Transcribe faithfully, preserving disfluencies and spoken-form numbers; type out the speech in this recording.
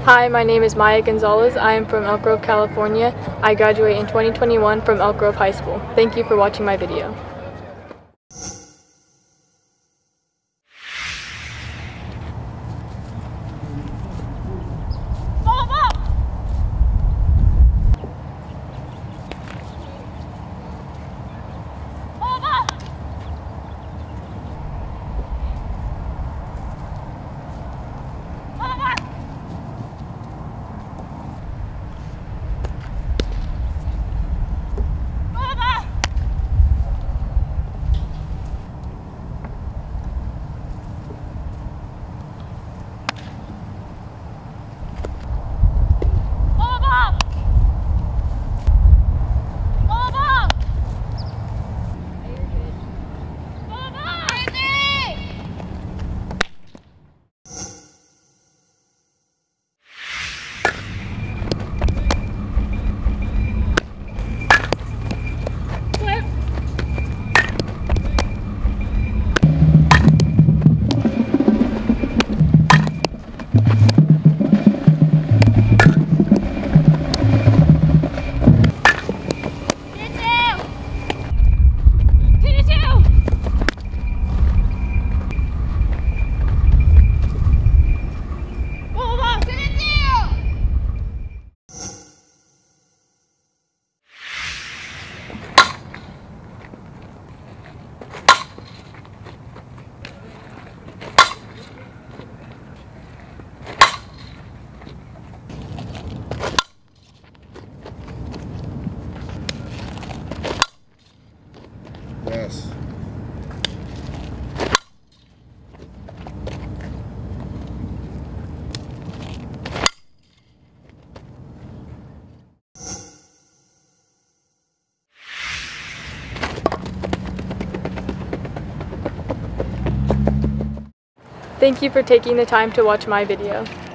Hi, my name is Maya Gonzalez. I am from Elk Grove, California. I graduate in twenty twenty-one from Elk Grove High School. Thank you for watching my video. Yes. Thank you for taking the time to watch my video.